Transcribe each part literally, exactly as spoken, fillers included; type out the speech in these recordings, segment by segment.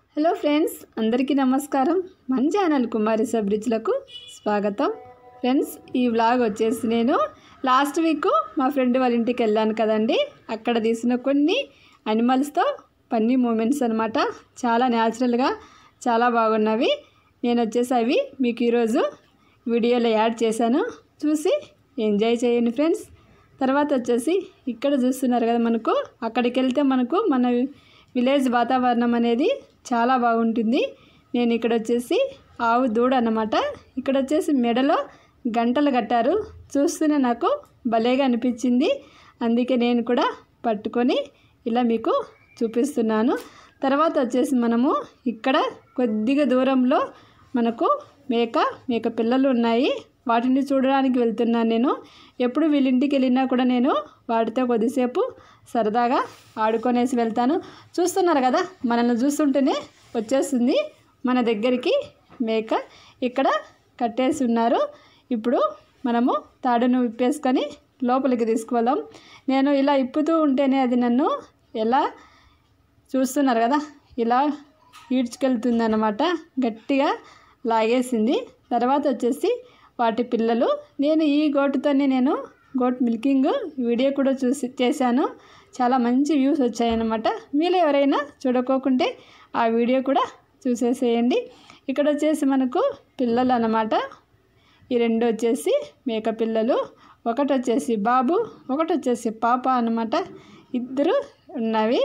Hello friends, అందరికీ నమస్కారం. మన ఛానల్ కుమారి సబ్రిచ్లకు స్వాగతం. ఫ్రెండ్స్, ఈ వ్లాగ్ వచ్చేసి నేను లాస్ట్ వీక్ మా ఫ్రెండ్ వాళ్ళ ఇంటికి వెళ్ళాను కదండి. అక్కడ తీసిన కొన్ని అనిమల్స్తో ఫన్నీ మూమెంట్స్ అనమాట. చాలా న్యాచురల్గా చాలా బాగున్నవి. నేను వచ్చేసి అవి మీకు ఈరోజు వీడియోలో యాడ్ చేశాను. చూసి ఎంజాయ్ చేయండి ఫ్రెండ్స్. తర్వాత వచ్చేసి ఇక్కడ చూస్తున్నారు కదా, మనకు అక్కడికి వెళ్తే మనకు మన విలేజ్ వాతావరణం అనేది చాలా బాగుంటుంది. నేను ఇక్కడ వచ్చేసి ఆవు దూడ అన్నమాట. ఇక్కడ వచ్చేసి మెడలో గంటలు కట్టారు. చూస్తూనే నాకు భలేగా అనిపించింది. అందుకే నేను కూడా పట్టుకొని ఇలా మీకు చూపిస్తున్నాను. తర్వాత వచ్చేసి మనము ఇక్కడ కొద్దిగా దూరంలో మనకు మేక మేక పిల్లలు ఉన్నాయి. వాటిని చూడడానికి వెళ్తున్నాను నేను. ఎప్పుడు వీళ్ళింటికి వెళ్ళినా కూడా నేను వాటితో కొద్దిసేపు సరదాగా ఆడుకొనేసి వెళ్తాను. చూస్తున్నారు కదా, మనల్ని చూస్తుంటేనే వచ్చేస్తుంది మన దగ్గరికి మేక. ఇక్కడ కట్టేసి ఉన్నారు. ఇప్పుడు మనము తాడును విప్పేసుకొని లోపలికి తీసుకువెళ్దాం. నేను ఇలా ఇప్పుతూ ఉంటేనే అది నన్ను ఎలా చూస్తున్నారు కదా, ఇలా ఈడ్చుకెళ్తుంది అన్నమాట. గట్టిగా లాగేసింది. తర్వాత వచ్చేసి వాటి పిల్లలు. నేను ఈ గోటుతోనే నేను గోట్ మిల్కింగ్ వీడియో కూడా చూసి చేశాను. చాలా మంచి వ్యూస్ వచ్చాయన్నమాట. మీరు ఎవరైనా చూడకోకుంటే ఆ వీడియో కూడా చూసేసేయండి. ఇక్కడ వచ్చేసి మనకు పిల్లలు అన్నమాట. ఈ రెండు వచ్చేసి మేక పిల్లలు. ఒకటి వచ్చేసి బాబు, ఒకటి వచ్చేసి పాప అన్నమాట. ఇద్దరు ఉన్నవి.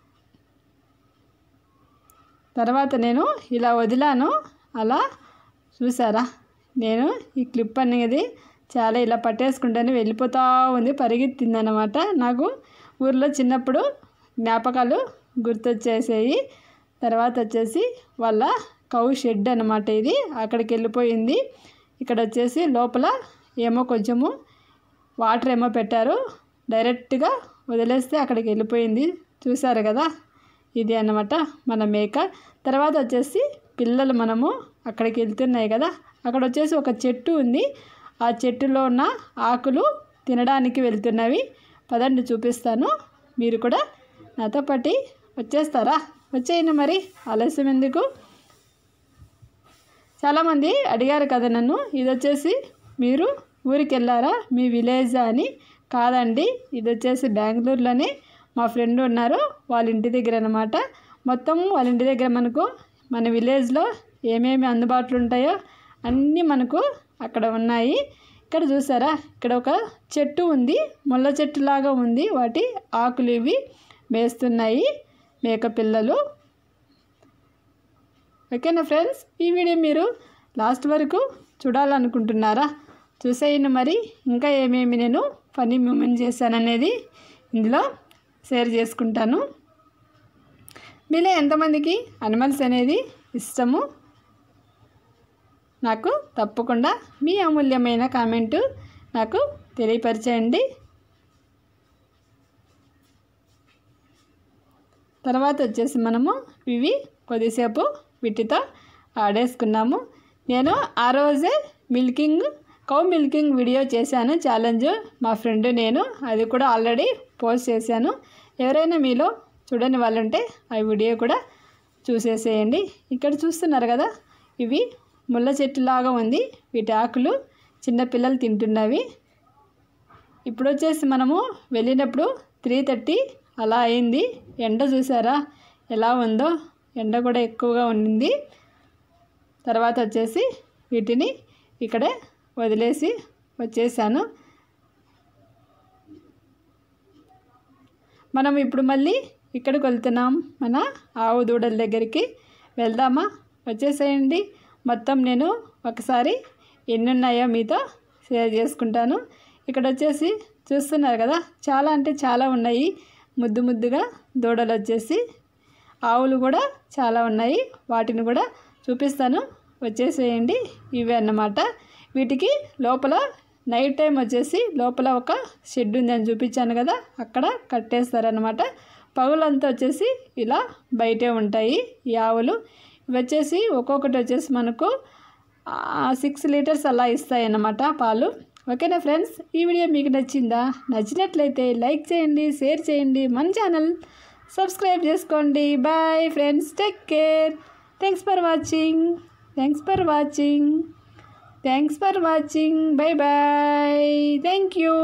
తర్వాత నేను ఇలా వదిలాను. అలా చూసారా, నేను ఈ క్లిప్ అనేది చాలా ఇలా పట్టేసుకుంటాను, వెళ్ళిపోతూ ఉంది, పరిగెత్తిందనమాట. నాకు ఊర్లో చిన్నప్పుడు జ్ఞాపకాలు గుర్తొచ్చేసాయి. తర్వాత వచ్చేసి వాళ్ళ కౌ షెడ్ అనమాట. ఇది అక్కడికి వెళ్ళిపోయింది. ఇక్కడ వచ్చేసి లోపల ఏమో కొంచెము వాటర్ ఏమో పెట్టారు. డైరెక్ట్గా వదిలేస్తే అక్కడికి వెళ్ళిపోయింది. చూసారు కదా, ఇది అన్నమాట మన మేక. తర్వాత వచ్చేసి పిల్లలు మనము అక్కడికి వెళ్తున్నాయి కదా, అక్కడ వచ్చేసి ఒక చెట్టు ఉంది. ఆ చెట్టులో ఉన్న ఆకులు తినడానికి వెళ్తున్నవి. పదండి చూపిస్తాను. మీరు కూడా నాతో పాటు వచ్చేస్తారా? వచ్చేయండి మరి, ఆలస్యం ఎందుకు. చాలామంది అడిగారు కదా నన్ను, ఇది వచ్చేసి మీరు ఊరికి వెళ్ళారా, మీ విలేజా అని. కాదండి, ఇది వచ్చేసి బెంగళూరులోనే మా ఫ్రెండ్ ఉన్నారు, వాళ్ళ ఇంటి దగ్గర అనమాట. మొత్తం వాళ్ళ ఇంటి దగ్గర మనకు మన విలేజ్లో ఏమేమి అందుబాటులో ఉంటాయో అన్నీ మనకు అక్కడ ఉన్నాయి. ఇక్కడ చూసారా, ఇక్కడ ఒక చెట్టు ఉంది, ముళ్ళ చెట్టు లాగా ఉంది. వాటి ఆకులు ఇవి మేస్తున్నాయి మేక పిల్లలు. ఓకేనా ఫ్రెండ్స్, ఈ వీడియో మీరు లాస్ట్ వరకు చూడాలనుకుంటున్నారా? చూసేయండి మరి. ఇంకా ఏమేమి నేను ఫన్నీ మూమెంట్ చేశాననేది ఇందులో షేర్ చేసుకుంటాను. మీలో ఎంతమందికి అనిమల్స్ అనేది ఇష్టము నాకు తప్పకుండా మీ అమూల్యమైన కామెంటు నాకు తెలియపరచండి. తర్వాత వచ్చేసి మనము ఇవి కొద్దిసేపు వీటితో ఆడేసుకున్నాము. నేను ఆ రోజే మిల్కింగ్ కౌ మిల్కింగ్ వీడియో చేశాను, ఛాలెంజ్. మా ఫ్రెండ్ నేను అది కూడా ఆల్రెడీ పోస్ట్ చేశాను. ఎవరైనా మీలో చూడని వాళ్ళు ఉంటే ఆ వీడియో కూడా చూసేసేయండి. ఇక్కడ చూస్తున్నారు కదా, ఇవి ముళ్ళ చెట్టులాగా ఉంది. వీటి ఆకులు చిన్నపిల్లలు తింటున్నవి. ఇప్పుడు వచ్చేసి మనము వెళ్ళినప్పుడు త్రీ థర్టీ అలా అయింది. ఎండ చూసారా ఎలా ఉందో, ఎండ కూడా ఎక్కువగా ఉండింది. తర్వాత వచ్చేసి వీటిని ఇక్కడే వదిలేసి వచ్చేసాను. మనం ఇప్పుడు మళ్ళీ ఇక్కడికి వెళ్తున్నాం, మన ఆవు దూడల దగ్గరికి వెళ్దామా? వచ్చేసేయండి. మొత్తం నేను ఒకసారి ఎన్ని ఉన్నాయో మీతో షేర్ చేసుకుంటాను. ఇక్కడ వచ్చేసి చూస్తున్నారు కదా, చాలా అంటే చాలా ఉన్నాయి. ముద్దు ముద్దుగా దూడలు వచ్చేసి, ఆవులు కూడా చాలా ఉన్నాయి. వాటిని కూడా చూపిస్తాను, వచ్చేసేయండి. ఇవే అన్నమాట. వీటికి లోపల నైట్ టైం వచ్చేసి లోపల ఒక షెడ్ ఉందని చూపించాను కదా, అక్కడ కట్టేస్తారనమాట. పగులంతా వచ్చేసి ఇలా బయటే ఉంటాయి ఈ ఆవులు. ఇవి వచ్చేసి ఒక్కొక్కటి వచ్చేసి మనకు సిక్స్ లీటర్స్ అలా ఇస్తాయి అన్నమాట పాలు. ఓకేనా ఫ్రెండ్స్, ఈ వీడియో మీకు నచ్చిందా? నచ్చినట్లయితే లైక్ చేయండి, షేర్ చేయండి, మన ఛానల్ సబ్స్క్రైబ్ చేసుకోండి. Bye friends, take care. Thanks for watching thanks for watching thanks for watching bye bye. Thank you.